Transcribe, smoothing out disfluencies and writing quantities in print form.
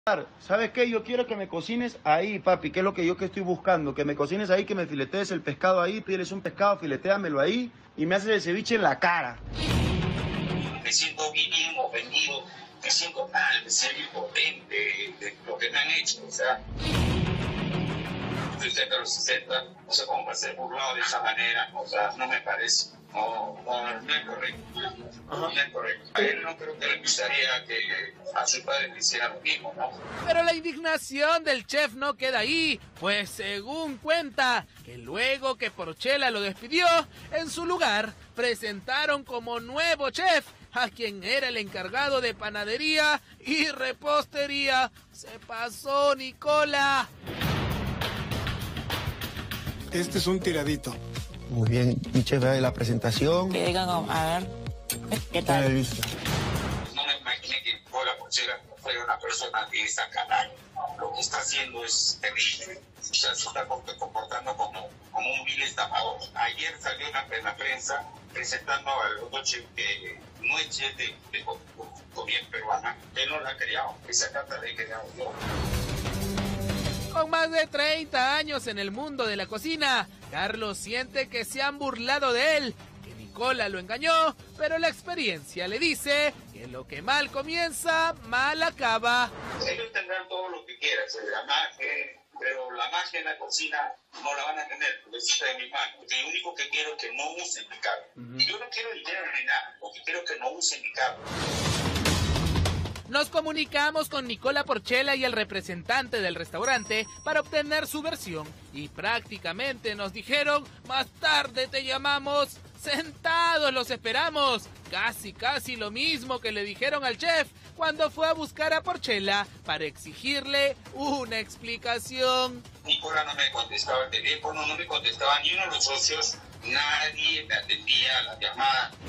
¿Sabes qué? Yo quiero que me cocines ahí, papi, que es lo que yo estoy buscando, que me cocines ahí, que me filetees el pescado ahí, pídeles un pescado, filetéamelo ahí y me haces el ceviche en la cara. Me siento bien ofendido, me siento mal, me siento impotente de lo que me han hecho, o sea, estoy cerca de los 60, no sé cómo va a ser burlado de esa manera, o sea, no me parece. No es correcto. No es correcto. A él no creo que le gustaría que a su padre le hiciera lo mismo, ¿no? Pero la indignación del chef no queda ahí, pues según cuenta, que luego que Porchela lo despidió, en su lugar presentaron como nuevo chef a quien era el encargado de panadería y repostería. Se pasó, Nicola. Este es un tiradito. Muy bien, mi chef, la presentación. Que digan, a ver, ¿qué tal? No me imaginé que Nicola Porchela fuera una persona de esa calaña. Lo que está haciendo es terrible. O sea, se está comportando como un vil estafador. Ayer salió en la prensa presentando al otro chef que no es chef de comida peruana. Él no la ha creado. Esa carta la he creado yo. Con más de 30 años en el mundo de la cocina, Carlos siente que se han burlado de él, que Nicola lo engañó, pero la experiencia le dice que lo que mal comienza, mal acaba. Ellos tendrán todo lo que quieran, la magia, pero la magia en la cocina no la van a tener, porque está en mi mano. Lo único que quiero es que no usen mi carro. Yo no quiero dinero ni nada, lo que quiero es que no usen mi carro. Nos comunicamos con Nicola Porchela y el representante del restaurante para obtener su versión y prácticamente nos dijeron, más tarde te llamamos, sentados los esperamos. Casi lo mismo que le dijeron al chef cuando fue a buscar a Porchela para exigirle una explicación. Nicola no me contestaba el teléfono, no me contestaba ni uno de los socios, nadie me atendía a las llamadas.